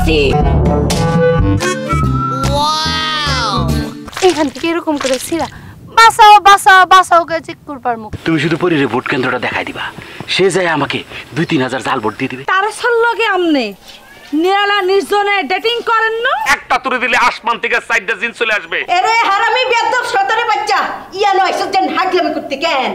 পাইছি। এখান থেকে এরকম করে ছিড়া বাঁচাও বাঁচাও বাঁচাও কে চেক করবার মুখ। তুমি শুধু পরিরে ভোট কেন্দ্রটা দেখাই দিবা, সে যায় আমাকে ২-৩ হাজার জাল ভোট দিয়ে দিবে। তারা লগে আমনে নিরালা নির্জনে ডেটিং করেন না? একটা তুলে দিলে আসমান থেকে সাইডটা জিন চলে আসবে। এরে হারামি বেয়াদব শয়তানের বাচ্চা, ইয়া নয় সজ্জন হাগলামি করতে কেন?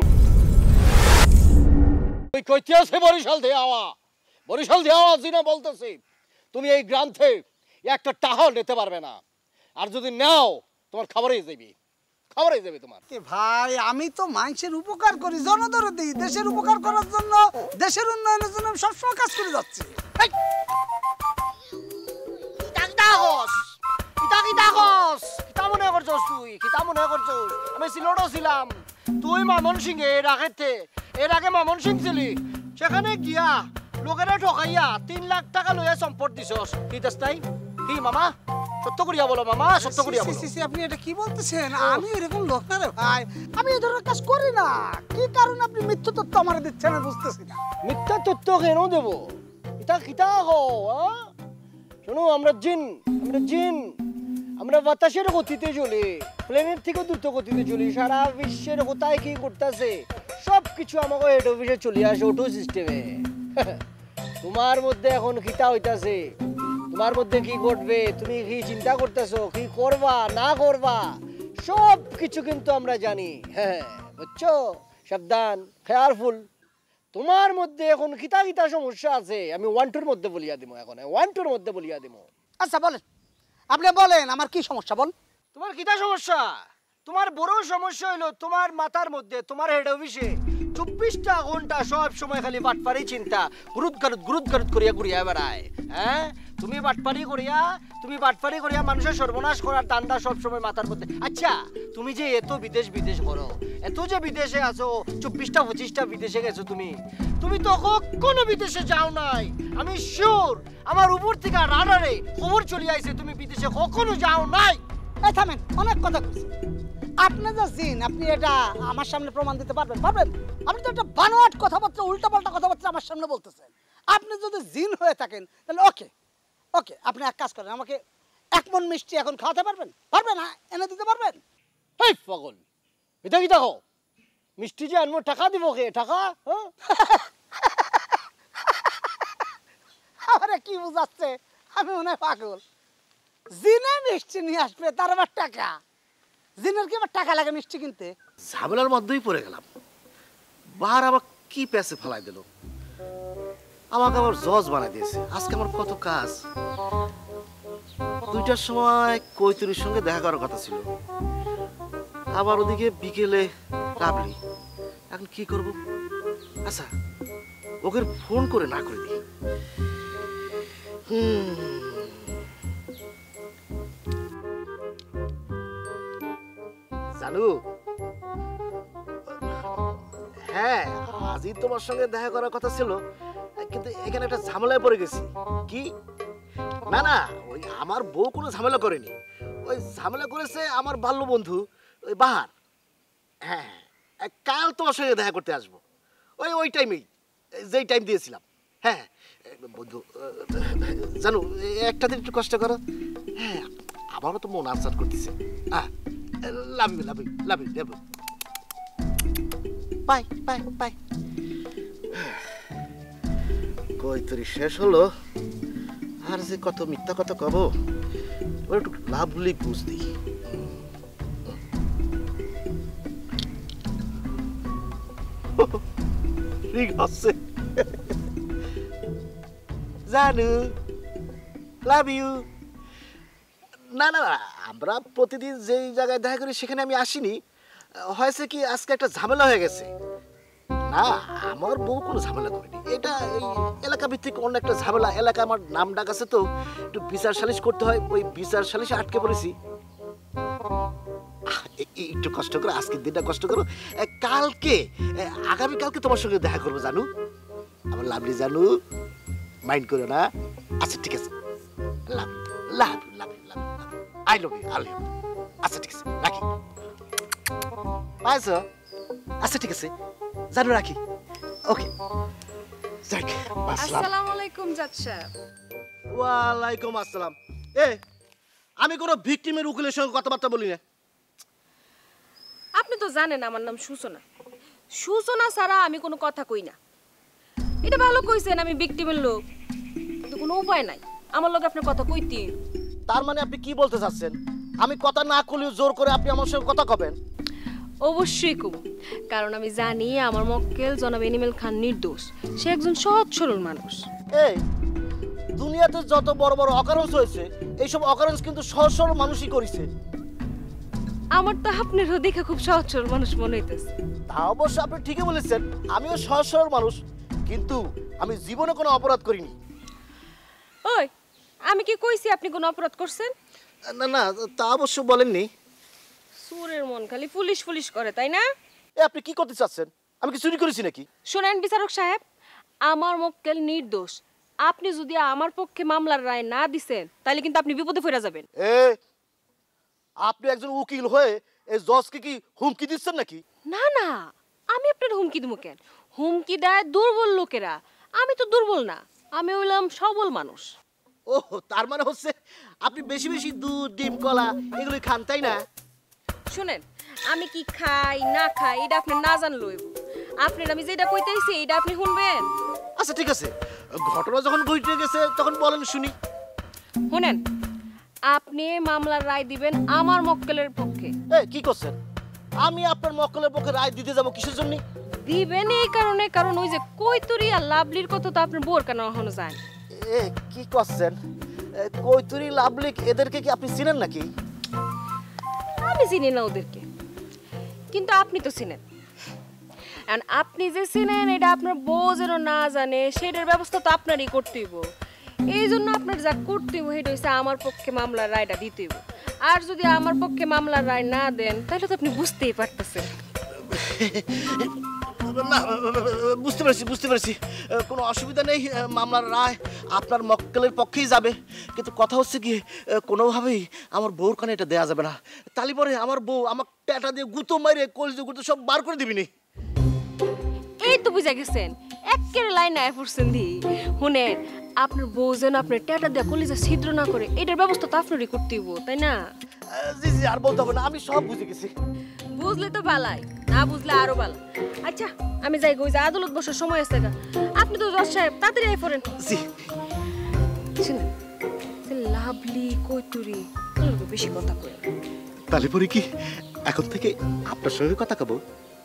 তুই কইতে আছে বরিশাল দিয়ে আওয়া, বরিশাল দিয়ে আওয়া জিনা বলতেছি, তুমি এই গ্রাম থেকে একটা টাকা নিতে পারবে না, আর যদি নাও তোমার খবরই যাবে, খবরই যাবে তোমার। ভাই আমি তো মানুষের উপকার করি, জনদরদি, দেশের উপকার করার জন্য, দেশের উন্নয়নের জন্য আমি সবসময় কাজ করে যাচ্ছি। আমি সিলেটও ছিলাম, তুই ময়মনসিং এর আগে ময়মনসিং ছিলি, সেখানে গিয়া লোকেরা ঠকাইয়া ৩ লাখ টাকা লইয়া সম্পদ দিছস, কি দাস তাই? কি মামা সত্য করিয়া বলো, মামা সত্য করিয়া বলো। আপনি এটা কি বলতেছেন? আমি এরকম লোক না রে ভাই, আমি এই ধরনের কাজ করি না। কি কারণে আপনি মিথ্যা তথ্য আমার দিচ্ছেন আমি বুঝতেছি না। মিথ্যা তথ্য কেন দেব? এটা কিতা হো? শোনো, আমরা জিন, আমরা বাতাসের গতিতে চলি, প্লেনের থেকে দ্রুত গতিতে চলি, সারা বিশ্বের কোথায় কি করতেছে সবকিছু আমাকে হেড অফিসে চলে আসে অটো সিস্টেমে। তোমার মধ্যে এখন খিতা হইতাছে, তোমার মধ্যে কি ঘটবে, তুমি কি চিন্তা করতেছো, কি করবা না করবা, সব কিছু কিন্তু আমরা জানি। হ্যাঁ বুঝছো? সাবধান, কেয়ারফুল। তোমার মধ্যে এখন খিতা খিতা সমস্যা আছে, আমি 1-2 মধ্যে বলিয়া দিব। এখন 1-2 মধ্যে বলিয়া দিব। আচ্ছা বলেন, আপনি বলেন আমার কি সমস্যা? বল, তোমার খিতা সমস্যা? তোমার বড় সমস্যা হইলো তোমার মাথার মধ্যে, তোমার হেড অফিসে 24টা ঘন্টা সব সময় খালি বাটপারি চিন্তা, গুরুদ করিয়া ঘুরিয়া বেড়ায়। হ্যাঁ, তুমি বাটপারি করিয়া মানুষের সর্বনাশ করার দান্দা সব সময় মাথার মধ্যে। আচ্ছা, তুমি যে এত বিদেশ করো, এত যে বিদেশে আছো, 24টা বিদেশে গেছো, তুমি তো কখনো বিদেশে যাও নাই। আমি শিওর আমার উপর থেকে রাডারে খবর চলে আইছে তুমি বিদেশে কখনো যাও নাই। এই থামেন, অনেক কথা কইছেন। আপনি যা জিন, আপনি এটা আমার সামনে প্রমাণ দিতে পারবেন? আপনি তো একটা বানোয়াট কথাবার্তা, উল্টাপাল্টা কথাবার্তা আমার সামনে বলতেছেন। আপনি যদি জিন হয়ে থাকেন তাহলে ওকে, আপনি এক কাজ করেন, আমাকে 1 মণ মিষ্টি এখন খাওয়াতে পারবেন? না এনে দিতে পারবেন? এই পাগল, এটা কি দেখো, মিষ্টি যে আনবো টাকা দিব কে? টাকা? আরে কি বুঝাচ্ছে, আমি মনে হয় পাগল। জিনে মিষ্টি নিয়ে আসবে, তার আবার টাকা? জিনের কি আবার টাকা লাগে মিষ্টি কিনতে? ঝামেলার মধ্যেই পড়ে গেলাম। বাহার আবার কি প্যাসে ফেলাই দিল, আমাকে আবার জজ বানাই দিয়েছে। আজকে আমার কত কাজ। 2টার সময় কৈতুরীর সঙ্গে দেখা করার কথা ছিল, আবার ওদিকে বিকেলে লাভলি। এখন কি করব? আচ্ছা, ওকে ফোন করে না করে দিই। জানু, হ্যাঁ আজই তোমার সঙ্গে দেখা করার কথা ছিল, কিন্তু এখানে একটা ঝামেলায় পড়ে গেছি। কি? না, ওই আমার বউ কোনো ঝামেলা করেনি, ওই ঝামেলা করেছে আমার বাল্য বন্ধু ওই বাহার। হ্যাঁ, কাল তোমার সঙ্গে দেখা করতে আসবো, ওই টাইমেই, যেই টাইম দিয়েছিলাম। হ্যাঁ বন্ধু, জানো একটা দিন একটু কষ্ট করো। হ্যাঁ, আমারও তো মন আনসার করতেছে। Love you. বাই। কৈতরি শেষ হলো, আর যে কত মিথ্যা কথা কব, ওর একটু লাভলি বুঝদি। ঠিক আছে, জানু, লাভ ইউ। না, আমরা প্রতিদিন যেই জায়গায় দেখা করি সেখানে আমি আসিনি। হয়েছে কি, আজকে একটা ঝামেলা হয়ে গেছে। না, আমার বউ কোনো ঝামেলা করেনি, এটা এই এলাকা ভিত্তিক অন্য একটা ঝামেলা। এলাকা আমার নাম ডাক আছে, তো একটু বিচার সালিশ করতে হয়, ওই বিচার সালিশে আটকে পড়েছি। একটু কষ্ট করো, আজকের দিনটা কষ্ট করো, আগামীকালকে তোমার সঙ্গে দেখা করবো জানু, আমার লাভলি জানু, মাইন্ড করো না। আচ্ছা ঠিক আছে, লাভ আই লাভ ইউ। আচ্ছা ঠিক আছে, রাখি। আচ্ছা ঠিক আছে, জানু, রাখি। ওকে, আসসালামু আলাইকুম জাত সাহেব। ওয়ালাইকুম আসসালাম। আমি কোনো ভিকটিমের উকিলের সঙ্গে কথাবার্তা বলি না। আপনি তো জানেন আমার নাম সূচনা। সূচনা ছাড়া আমি কোনো কথা কই না। এটা ভালো কইছেন আমি ভিকটিমের লোক, কিন্তু কোনো উপায় নাই আমার লগে আপনার কথা কইতে। তার মানে আপনি কি বলতে চাচ্ছেন? আমি কথা না কইলেও জোর করে আপনি আমার সঙ্গে কথা কবেন? অবশ্যই কব, কারণ আমি জানি আমার মক্কেল জনাব এনিমেল খান নির্দোষ। সে একজন সৎ সরল মানুষ। এই দুনিয়াতে যত বড় বড় অকারেন্স হয়েছে, এইসব অকারেন্স কিন্তু সহজ সরল মানুষই করেছে। আমার তো আপনারও দেখে খুব সহজ সরল মানুষ মনে হইতেছে। তা অবশ্য আপনি ঠিকই বলেছেন, আমিও সহজ সরল মানুষ, কিন্তু আমি জীবনে কোনো অপরাধ করিনি। ওই আমি কি কইছি আপনি কোনো অপরাধ করছেন? না না, তা অবশ্য বলেননি। সুরের মন খালি পুলিশ পুলিশ করে, তাই না? আপনি কি করতে চাচ্ছেন? আমি কি চুরি করেছি নাকি? শোনেন বিচারক সাহেব, আমার মক্কেল নির্দোষ। আপনি যদি আমার পক্ষে মামলার রায় না দিছেন তাহলে কিন্তু আপনি বিপদে পড়ে যাবেন। আপনি একজন উকিল হয়ে এই জজকে কি হুমকি দিচ্ছেন নাকি? না না, আমি আপনার হুমকি দেবো কেন? হুমকি দেয় দুর্বল লোকেরা, আমি তো দুর্বল না, আমি হইলাম সবল মানুষ। ও, তার মানে হচ্ছে আপনি বেশি বেশি দুধ ডিম কলা এগুলো খান, তাই না? শুনেন, আমি কি খাই না খাই এটা আপনি না জানলেও আপনার আমি যেটা কইতেছি এটা আপনি শুনবেন। আচ্ছা ঠিক আছে, ঘটনা যখন ঘটে গেছে তখন বলেন শুনি। শুনেন, আপনি মামলার রায় দিবেন আমার মক্কেলের পক্ষে। কি করছেন? আমি আপনার মক্কেলের পক্ষে রায় দিতে যাব কিসের জন্য? দিবেন এই কারণে, কারণ ওই যে কৈতুরি আর লাভলির কথা তো আপনার বোর কেন এখনো জানেন। কি করছেন? কৈতুরি লাভলি এদেরকে কি আপনি চিনেন নাকি? আমি চিনি না ওদেরকে, কিন্তু আপনি তো চিনেন। আপনি যে চিনেন এটা আপনার বউ যেন না জানে সেটার ব্যবস্থা তো আপনারই করতে হইব। এই জন্য আপনার যা করতে হইব সেটা হচ্ছে আমার পক্ষে মামলার রায়টা দিতে হইব। আর যদি আমার পক্ষে মামলার রায় না দেন তাহলে তো আপনি বুঝতেই পারতেছেন। না, বুঝতে পারছি, কোনো অসুবিধা নেই। মামলার রায় আপনার মক্কেলের পক্ষেই যাবে, কিন্তু কথা হচ্ছে কি, কোনোভাবেই আমার বউর কানে এটা দেয়া যাবে না। তালি পরে আমার বউ আমার ট্যাটা দিয়ে গুঁতো মারে কলজে গুঁতো সব বার করে দিবিনি। এই তো বুঝা গেছেন, একের লাইন আয় পড়ছেন দি। শুনেন, আপনার বউ যেন আপনার ট্যাটা দিয়ে কলিজা ছিদ্র না করে এটার ব্যবস্থা তো আপনারই করতে হইব, তাই না? জি জি, আর বলতে হবে না, আমি সব বুঝে গেছি। বুঝলে তো ভালাই, না বুঝলে আরো ভালো। আচ্ছা আমি যাই, ওই যে আদালত বসার সময় আছে, আপনি তো জজ সাহেব তাড়াতাড়ি আই পড়েন। জি শুনেন, লাভলি কৈতুরি বেশি কথা কই। তালি পরে কি এখন থেকে আপনার সঙ্গে কথা কব?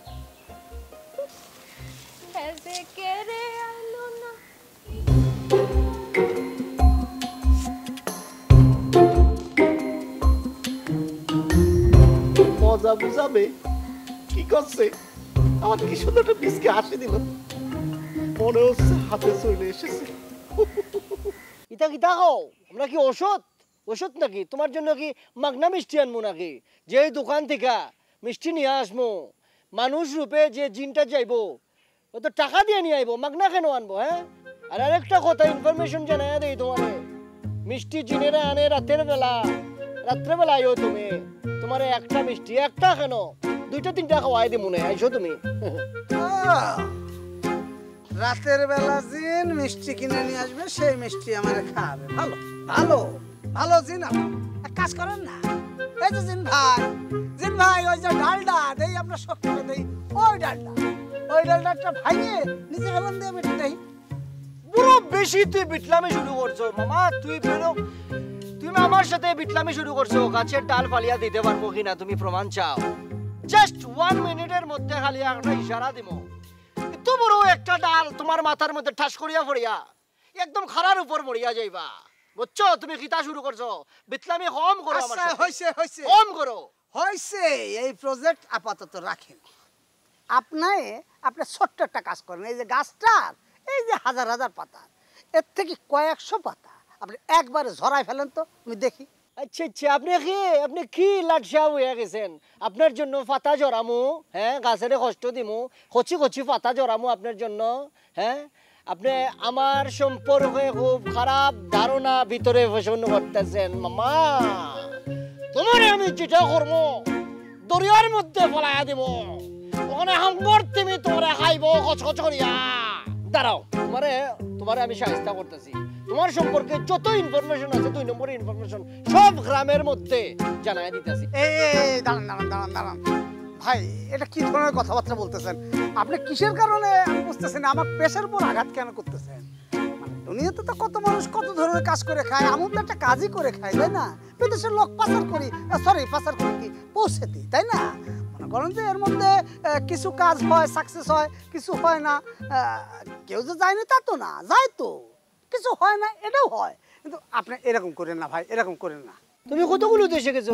মজা বুঝাবে কি করছে? আমার কি সুন্দর একটা বিস্কে হাসি দিল, মনে হচ্ছে হাতে চলে এসেছে। ইতা কিতা খাও? আমরা কি ওষুধ নাকি? তোমার জন্য কি মাগনা মিষ্টি আনবো নাকি? যে দোকান থেকে মিষ্টি নিয়ে আসবো, মানুষ রূপে যে জিনটা যাইবো ও তো টাকা দিয়ে নিয়ে আইবো, মাগনা কেন আনবো? হ্যাঁ, আর আরেকটা কথা ইনফরমেশন জানাই দেই তোমারে, মিষ্টি জিনেরা আনে রাত্রেবেলা আইও তুমি। তোমার একটা মিষ্টি একটা কেন 2টা 3টা খাওয়াই দি মনে আইছো তুমি। রাতের বেলা জিন মিষ্টি কিনে নিয়ে আসবে, সেই মিষ্টি আমার খাবে। ভালো ভালো ভালো জিন। এক কাজ করেন না, এই যে জিন ভাই ওই যে ডালডা দেই আমরা সকালে দেই, ওই ডালডাটা ভাইয়ে নিজে ফেলান দিয়ে বেটে দেই। পুরো বেশি তুই বিটলামি শুরু করছো মামা। তুমি আমার সাথে বিটলামি শুরু করছো। গাছের ডাল ফালিয়া দিতে পারবো কিনা তুমি প্রমাণ চাও? জাস্ট 1 মিনিটের মধ্যে খালি একটা ইশারা দিমো, এত বড় একটা ডাল তোমার মাথার মধ্যে ঠাস করিয়া পড়িয়া একদম খাড়ার উপর পড়িয়া যাইবা। বুঝছো? তুমি কিতা শুরু করছো? বিটলামি কম করো আমার সাথে। হইছে কম করো। হইছে, এই প্রজেক্ট আপাতত রাখেন। আপনি ছোট্ট একটা কাজ করেন, এই যে গাছটার এই যে হাজার হাজার পাতা, এর থেকে কয়েকশো পাতা আপনি একবারে ঝরাই ফেলেন তো আমি দেখি। আচ্ছা আপনি কি লাটসা হয়ে গেছেন? আপনার জন্য পাতা জড়ামু, হ্যাঁ, গাছের কষ্ট দিমু, কচি পাতা জড়ামু আপনার জন্য, হ্যাঁ? আপনি আমার সম্পর্কে খুব খারাপ ধারণা ভিতরে পোষণ করতেছেন মামা। তোমার আমি যেটা করবো দরিয়ার মধ্যে ফেলাইয়া দিব, ওখানে হাম্বর তুমি তোমরা খাইব কচকচ করিয়া। দাঁড়াও, তোমারে আমি সাহায্য করতেছি। তোমার সম্পর্কে যত ইনফরমেশন আছে 2 নম্বরের ইনফরমেশন সব গ্রামের মধ্যে জানাই দিতেছি। এই দাঁড়ান দাঁড়ান দাঁড়ান দাঁড়ান ভাই, এটা কি ধরনের কথাবার্তা বলতেছেন আপনি? কিসের কারণে আমি বুঝতেছি না, আমার পেশার উপর আঘাত কেন করতেছেন? মানে দুনিয়াতে তো কত মানুষ কত ধরনের কাজ করে খায়, আমি তো একটা কাজই করে খাই, তাই না? বিদেশের লোক পাচার করি, পাচার করি কি পৌঁছে দিই, তাই না? মনে করেন যে এর মধ্যে কিছু কাজ হয়, সাকসেস হয়, কিছু হয় না। কেউ যে যায়নি তা তো না, যায় তো, কিছু হয় না, এটাও হয়। কিন্তু আপনি এরকম করেন না ভাই, এরকম করেন না। তুমি কতগুলো দেশে গেছো?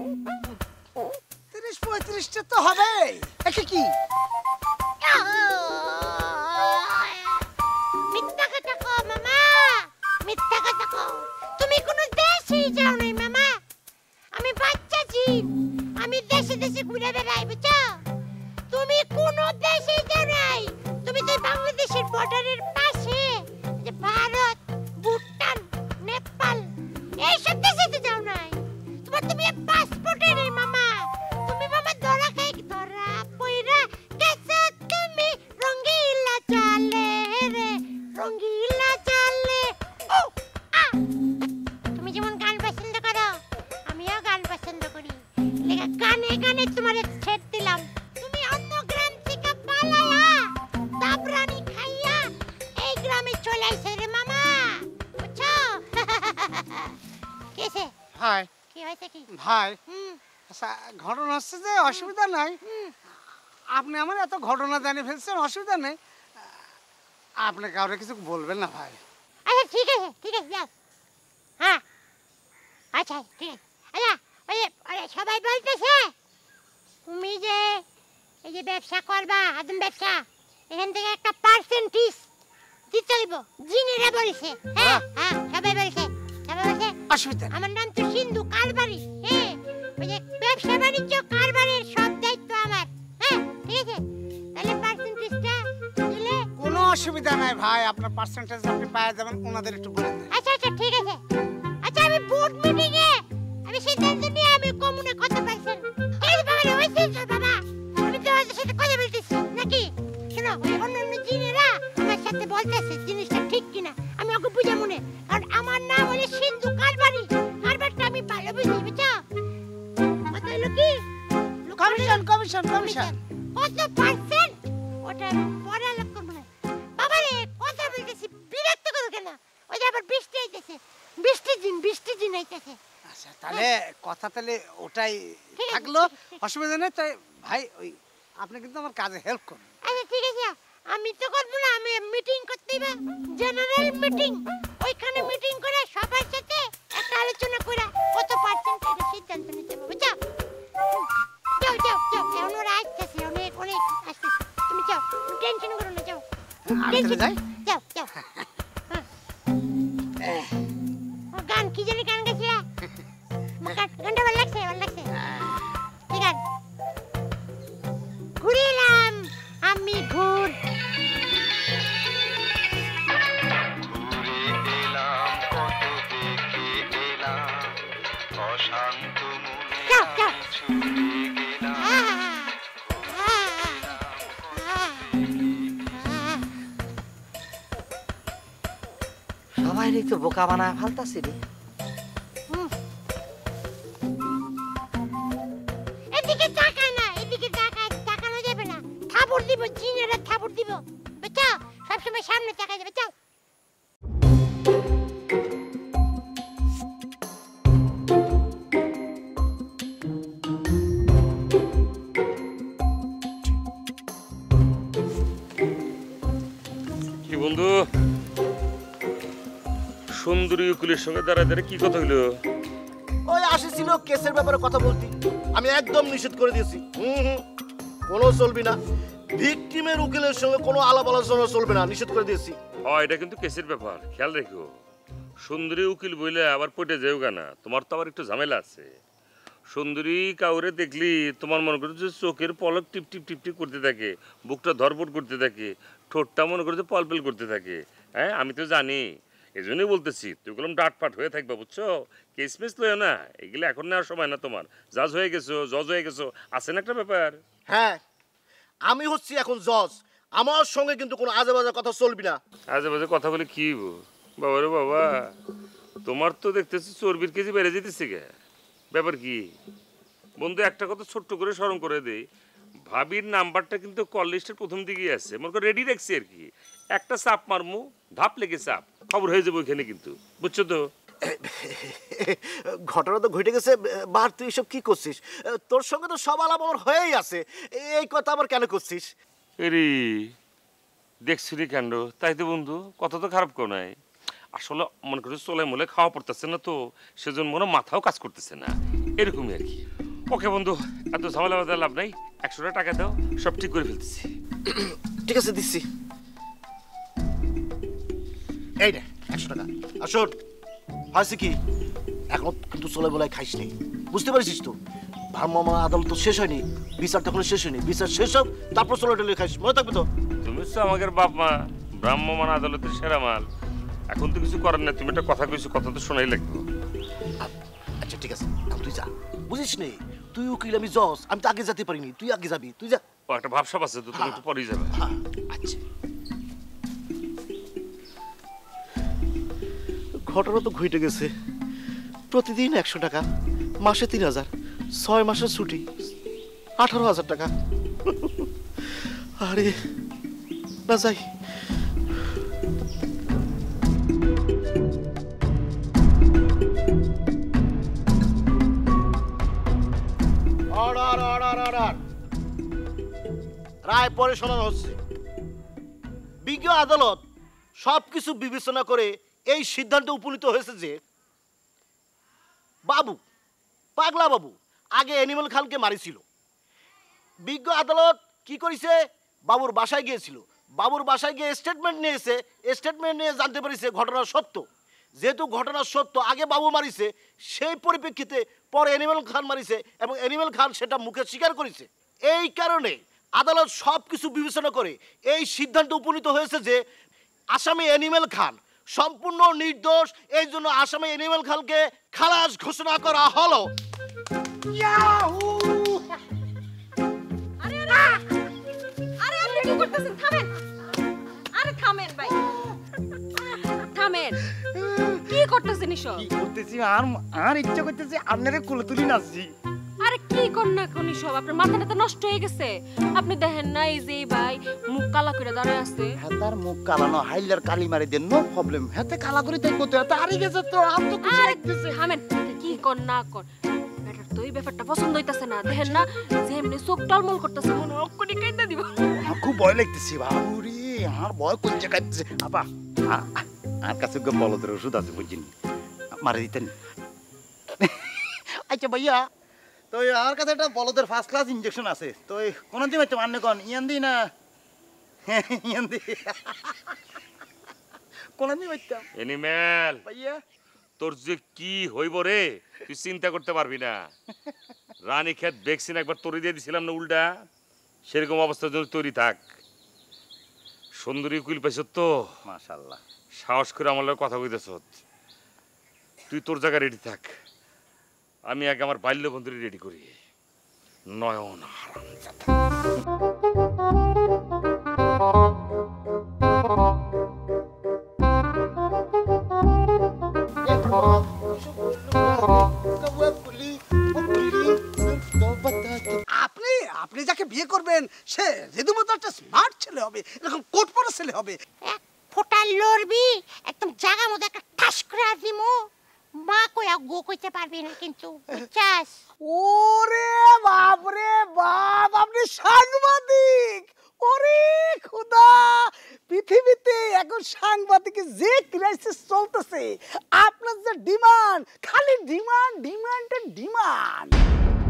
30-35টা তো হবে। একে কি মিথ্যা কথা কও মামা, মিথ্যা কথা কও। তুমি কোন দেশেই যাও নাই মামা। আমি বাচ্চা জিন, আমি দেশে দেশে ঘুরে বেড়াই, বুঝছো? তুমি কোন দেশেই যাও নাই। তুমি তো বাংলাদেশের বর্ডারের পাশে যে ভারত, ভুটান, নেপাল এইসব দেশে তো যাও নাই। তুমি পাসপোর্টে নেই মামা। তুমি মামা ধরা পয়রা গেছো তুমি রঙ্গিলা চালে রে, রঙ্গিলা চালে। ও আ তুমি যেমন গান পছন্দ করো, আমিও গান পছন্দ করি। লেখা গানে গানে তোমারে ছেড় দিলাম। তুমি অন্য গ্রাম থেকে পালায়া দাবরানি খাইয়া এই গ্রামে চলে আইছো রে মামা, বুঝছো? কেসে ভাই কি হয়েছে কি? ভাই হুম আচ্ছা, ঘটনা হচ্ছে যে অসুবিধা নাই, আপনি আমার এত ঘটনা জানিয়ে ফেলছেন, অসুবিধা নেই। আপনি কাউরে কিছু বলবেন না ভাই। আচ্ছা ঠিক আছে যাও। হ্যাঁ আচ্ছা ঠিক আছে। আচ্ছা ওই সবাই বলতেছে তুমি যে এই যে ব্যবসা করবা, আদম ব্যবসা, এখান থেকে একটা পার্সেন্টেজ দিতে হইব। জিনেরা বলছে, হ্যাঁ হ্যাঁ সবাই বলছে, সবাই বলছে। অসুবিধা নেই। আমার নাম তো সিন্ধু কারবারি। হ্যাঁ ওই যে ব্যবসা বাণিজ্য কারবারের সব দায়িত্ব আমার। হ্যাঁ ঠিক আছে, তাহলে পার্সেন্টেজটা দিলে কোনো অসুবিধা নাই ভাই, আপনার পার্সেন্টেজ আপনি পাওয়া যাবেন, ওনাদের একটু বলে দেন। আচ্ছা ঠিক আছে। আচ্ছা আমি বোর্ড মিটিং এ আমি সিদ্ধান্ত নিয়ে আমি কমুনে কথা পাইছেন। এই বাবা রে হইছে বাবা, আমি তো ওদের সাথে কথা বলতেছি নাকি? শোনো ওই অন্যান্য জিনেরা আমার সাথে বলতেছে জিনিসটা ঠিক কিনা, আমি ওকে বুঝা মনে। কারণ আমার নাম হলো সিন্ধু কারবারি, কারবারটা আমি ভালো বুঝি, বুঝছো? কত হলো কি কমিশন কমিশন কমিশন কত পার্সেন্ট ওটা পরে আলাপ করবো না। বাবা রে কথা বলতেছি, বিরক্ত করো কেন? ওই যে আবার বৃষ্টি আইতেছে, বৃষ্টি দিন আইতেছে। আচ্ছা তাহলে কথা তাহলে ওটাই ঠিক আছে, থাকলো, ঠিক আছে। অসুবিধা নেই। তাই ভাই ওই আপনি কিন্তু আমার কাজে হেল্প করুন। আচ্ছা ঠিক আছে, আমি তো করবো না, আমি মিটিং করতে হবে, জেনারেল মিটিং। ওইখানে মিটিং করে সবার সাথে একটা আলোচনা করে কত পার্সেন্ট এটা সিদ্ধান্ত নিতে হবে, বুঝছো? যাও এখন ওরা আসতেছে, অনেক আসতেছে। তুমি যাও, টেনশন করো না, যাও। আমি তাহলে যাই। যাও ও গান কি জানি গান গেছিলা? গানটা ভালো লাগছে ঠিক আছে। ঘুরে এলাম আমি ঘুর। সবাই তো বোকা বানায় ফালতাছি রে। এদিকে তাকা না, এদিকে তাকানো যাবে না। থাপড় দিব, জিনেরা থাপড় দিব, বুঝছো? সবসময় সামনে তাকাই যাবে। যাও কি বন্ধু, সুন্দরী উকিলের সঙ্গে দাঁড়ায় কি কথা হইলো? ওই আসেছিল কেসের ব্যাপারে কথা বলতি, আমি একদম নিষেধ করে দিয়েছি। কোনো চলবি না, ভিকটিমের উকিলের সঙ্গে কোনো আলাপ আলোচনা চলবে না, নিষেধ করে দিয়েছি। এটা কিন্তু কেসের ব্যাপার, খেয়াল রেখো। সুন্দরী উকিল বইলে আবার পটে যেও না, তোমার তো আবার একটু ঝামেলা আছে। সুন্দরী কাউরে দেখলি তোমার মনে করো যে চোখের পলক টিপ টিপ টিপ টিপ করতে থাকে, বুকটা ধরপট করতে থাকে, ঠোঁটটা মনে করো যে পলপেল করতে থাকে। হ্যাঁ আমি তো জানি, এই জন্যই বলতেছি তুই বললাম ডাটপাট হয়ে থাকবা, বুঝছো? কেস মেস লয় না, এগুলো এখন নেওয়ার সময় না তোমার। জজ হয়ে গেছো, আছে না একটা ব্যাপার? হ্যাঁ আমি হচ্ছি এখন জজ, আমার সঙ্গে কিন্তু কোনো আজে বাজে কথা চলবি না। আজে বাজে কথা বলে কি হইব? বাবা রে বাবা, তোমার তো দেখতেছি চর্বির কেজি বেড়ে যেতেছে গে, ব্যাপার কি? বন্ধু একটা কথা ছোট্ট করে স্মরণ করে দেই, ভাবির নাম্বারটা কিন্তু কল লিস্টের প্রথম দিকেই আছে, মনে করো রেডি রাখছি আর কি। একটা চাপ মারমু, ধাপ লেগে চাপ, খবর হয়ে যাবে ওইখানে কিন্তু, বুঝছো তো? ঘটনা তো ঘটে গেছে, বাহার তুই এসব কি করছিস? তোর সঙ্গে তো সব আলাপ আমার হয়েই আছে, এই কথা আবার কেন করছিস? এরি দেখছি রে কাণ্ড, তাই তো বন্ধু, কথা তো খারাপ কেউ নাই। আসলে মনে করছে চলে মলে খাওয়া পড়তেছে না তো, সেজন্য মনে মাথাও কাজ করতেছে না, এরকমই আর কি। ওকে বন্ধু, এত ঝামেলা বাধা লাভ নাই, 100 টাকা দাও, সব ঠিক করে ফেলতেছি। ঠিক আছে, দিচ্ছি। এই নে 100 টাকা। আর শোন, হয়েছে কি, এখন কিন্তু চলে বলে খাইস নি, বুঝতে পারছিস তো? ভ্রাম্যমাণ আদালত তো শেষ হয়নি, বিচার তখন শেষ হয়নি, বিচার শেষ হোক তারপর চলে টলে খাইস, মনে থাকবে তো? তুমি তো আমাদের বাপ মা, ভ্রাম্যমাণ আদালতের সেরা মাল, এখন তো কিছু করার না। তুমি একটা কথা কইছো, কথা তো শোনাই লাগবে। আচ্ছা ঠিক আছে, তুই যা, বুঝিস নে, তুই উকিল আমি জজ, আমি তো আগে যেতে পারিনি, তুই আগে যাবি, তুই যা। ও একটা ভাবসাব আছে তো, তুমি একটু পরেই যাবে। আচ্ছা, ঘটনা তো ঘটে গেছে। প্রতিদিন 100 টাকা, মাসে 3000, 6 মাসের ছুটি, 18,000 টাকা। আরে না যাই। অর্ডার অর্ডার অর্ডার, রায় পরে শোনানো হচ্ছে। বিজ্ঞ আদালত সবকিছু বিবেচনা করে এই সিদ্ধান্তে উপনীত হয়েছে যে বাবু, পাগলা বাবু আগে অ্যানিমেল খানকে মারিছিল। বিজ্ঞ আদালত কি করেছে, বাবুর বাসায় গিয়েছিল, বাবুর বাসায় গিয়ে স্টেটমেন্ট নিয়েছে, স্টেটমেন্ট নিয়ে জানতে পেরেছে ঘটনা সত্য। যেহেতু ঘটনা সত্য, আগে বাবু মারিছে, সেই পরিপ্রেক্ষিতে পরে অ্যানিমেল খান মারিছে এবং অ্যানিমেল খান সেটা মুখে স্বীকার করেছে। এই কারণে আদালত সব কিছু বিবেচনা করে এই সিদ্ধান্তে উপনীত হয়েছে যে আসামি অ্যানিমেল খান সম্পূর্ণ নির্দোষ। এই জন্য আসামি অ্যানিমেল খানকে খালাস ঘোষণা করা হলো। আরে আপনি কি করতেছেন? থামেন, আরে থামেন ভাই, থামেন। কি করতেছেন এসব? কি করতেছি? আর ইচ্ছা করতেছে আপনারে কোলে তুলি নাচছি। আরে কি কন্যা কোন সব, আপনার মাথাটা তো নষ্ট হয়ে গেছে। আপনি দেখেন না, এই যে ভাই মুখ কালা করে দাঁড়ায় আছে। হ্যাঁ, তার মুখ কালানো, হাইলার কালি মারি দেন, নো প্রবলেম। হাতে কালা করে তাই করতে হাতে হারিয়ে গেছে তো, আম তো খুশি লাগতেছে। থামেন, কি কর না কর, বেটার তো এই ব্যাপারটা পছন্দ হইতাছে না। দেখেন না যে এমনি চোখ টলমল করতেছে, মনে অক্ষণি কাইন্দা দিব। আমার খুব ভয় লাগতেছে বাবুরে, আমার ভয় করছে কাটছে। আপা আর কাছে বলদের ওষুধ আছে বুঝছেন, মারে দিতেন। আচ্ছা ভাইয়া, তো আমার কাছে একটা বলদের ফার্স্ট ক্লাস ইনজেকশন আছে, তো কোন দিন হচ্ছে মানে কোন ইয়ান দি না ইয়ান দি কোন দিন হইতাম এনিম্যাল ভাইয়া। তোর যে কি হইব রে তুই চিন্তা করতে পারবি না। রানী খেত ভ্যাকসিন একবার তৈরি দিয়ে দিছিলাম না, উল্টা সেরকম অবস্থার জন্য তৈরি থাক। সুন্দরী উকিল পাইছ তো, মাশাআল্লাহ, সাহস করে আমার লগে কথা কইতেছ। তুই তোর জায়গা রেডি থাক, আমি আগে আমার বাল্য বন্ধুরে রেডি করি। নয়ন হারামজাদা। আপনি যাকে বিয়ে করবেন সে রীতিমতো একটা স্মার্ট ছেলে হবে, এরকম কোট পরা ছেলে হবে। এক ফোঁটা লড়বি, একদম জায়গা মতো একটা ঠাস করে দিমু, মা কইয়া গো কইতে পারবি না কিন্তু, বুঝছাস? ওরে বাপ রে বাপ, আপনি সাংবাদিক! ওরে খোদা, পৃথিবীতে এখন সাংবাদিকের যে ক্রাইসিস চলতেছে, আপনার যে ডিমান্ড, খালি ডিমান্ড ডিমান্ড ডিমান্ড।